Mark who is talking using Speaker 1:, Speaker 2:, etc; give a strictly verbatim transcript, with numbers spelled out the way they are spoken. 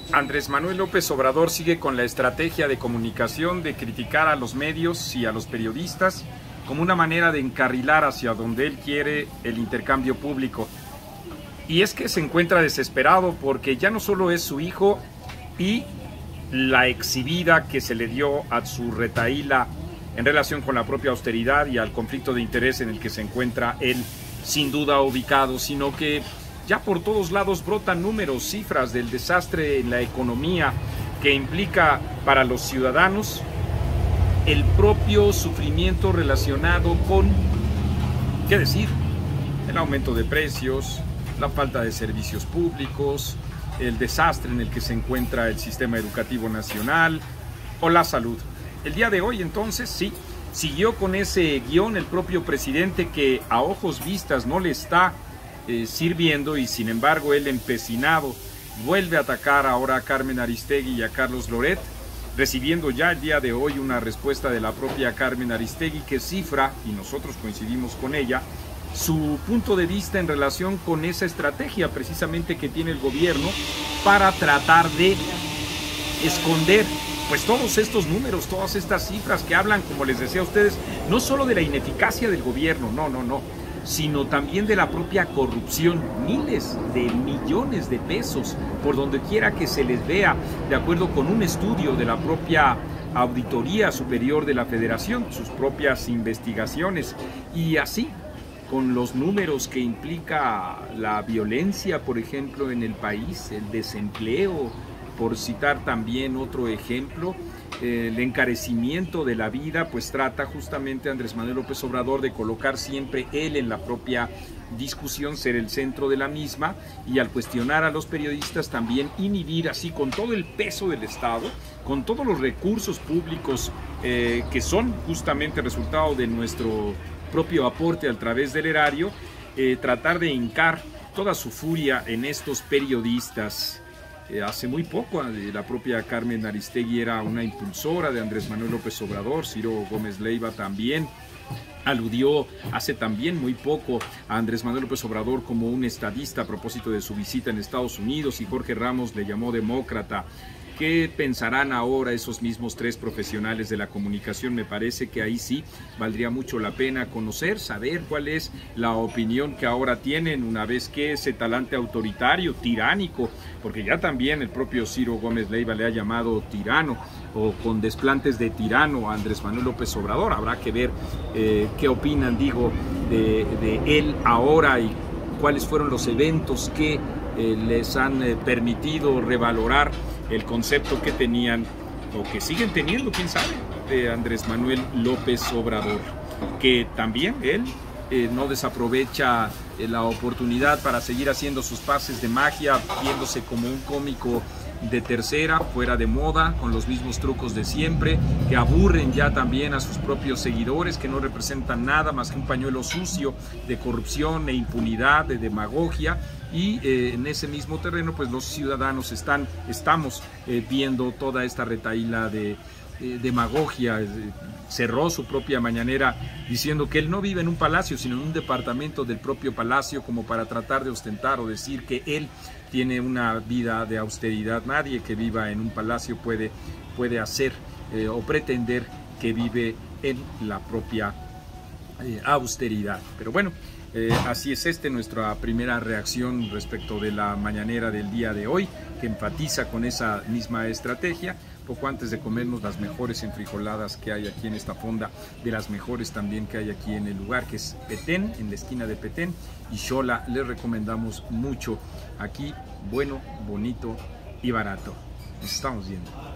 Speaker 1: Andrés Manuel López Obrador sigue con la estrategia de comunicación de criticar a los medios y a los periodistas como una manera de encarrilar hacia donde él quiere el intercambio público. Y es que se encuentra desesperado porque ya no solo es su hijo y la exhibida que se le dio a su retahíla en relación con la propia austeridad y al conflicto de interés en el que se encuentra él sin duda ubicado, sino que ya por todos lados brotan números, cifras del desastre en la economía que implica para los ciudadanos el propio sufrimiento relacionado con, ¿qué decir?, el aumento de precios, la falta de servicios públicos, el desastre en el que se encuentra el sistema educativo nacional o la salud. El día de hoy, entonces, sí, siguió con ese guión el propio presidente que a ojos vistas no le está eh, sirviendo y sin embargo él empecinado vuelve a atacar ahora a Carmen Aristegui y a Carlos Loret, recibiendo ya el día de hoy una respuesta de la propia Carmen Aristegui que cifra, y nosotros coincidimos con ella, su punto de vista en relación con esa estrategia precisamente que tiene el gobierno para tratar de esconder pues todos estos números, todas estas cifras que hablan, como les decía a ustedes, no solo de la ineficacia del gobierno, no, no, no, sino también de la propia corrupción, miles de millones de pesos por donde quiera que se les vea, de acuerdo con un estudio de la propia Auditoría Superior de la Federación, sus propias investigaciones, y así con los números que implica la violencia, por ejemplo, en el país, el desempleo, por citar también otro ejemplo, eh, el encarecimiento de la vida, pues trata justamente Andrés Manuel López Obrador de colocar siempre él en la propia discusión, ser el centro de la misma, y al cuestionar a los periodistas también inhibir, así con todo el peso del Estado, con todos los recursos públicos eh, que son justamente resultado de nuestro propio aporte a través del erario, eh, tratar de hincar toda su furia en estos periodistas. Eh, hace muy poco eh, la propia Carmen Aristegui era una impulsora de Andrés Manuel López Obrador, Ciro Gómez Leiva también aludió hace también muy poco a Andrés Manuel López Obrador como un estadista a propósito de su visita en Estados Unidos, y Jorge Ramos le llamó demócrata. ¿Qué pensarán ahora esos mismos tres profesionales de la comunicación? Me parece que ahí sí valdría mucho la pena conocer, saber cuál es la opinión que ahora tienen una vez que ese talante autoritario, tiránico, porque ya también el propio Ciro Gómez Leiva le ha llamado tirano o con desplantes de tirano a Andrés Manuel López Obrador. Habrá que ver eh, qué opinan, digo, de, de él ahora y cuáles fueron los eventos que eh, les han eh, permitido revalorar el concepto que tenían o que siguen teniendo, quién sabe, de Andrés Manuel López Obrador, que también él eh, no desaprovecha eh, la oportunidad para seguir haciendo sus pases de magia, viéndose como un cómico de tercera, fuera de moda, con los mismos trucos de siempre, que aburren ya también a sus propios seguidores, que no representan nada más que un pañuelo sucio de corrupción e impunidad, de demagogia, y eh, en ese mismo terreno pues los ciudadanos están, estamos eh, viendo toda esta retahíla de eh, demagogia. Eh, cerró su propia mañanera diciendo que él no vive en un palacio, sino en un departamento del propio palacio, como para tratar de ostentar o decir que él tiene una vida de austeridad. Nadie que viva en un palacio puede, puede hacer eh, o pretender que vive en la propia eh, austeridad. Pero bueno, eh, así es este nuestra primera reacción respecto de la mañanera del día de hoy, que enfatiza con esa misma estrategia. Poco antes de comernos las mejores enfrijoladas que hay aquí en esta fonda, de las mejores también que hay aquí en el lugar, que es Petén, en la esquina de Petén y Xola, les recomendamos mucho. Aquí, bueno, bonito y barato. Nos estamos viendo.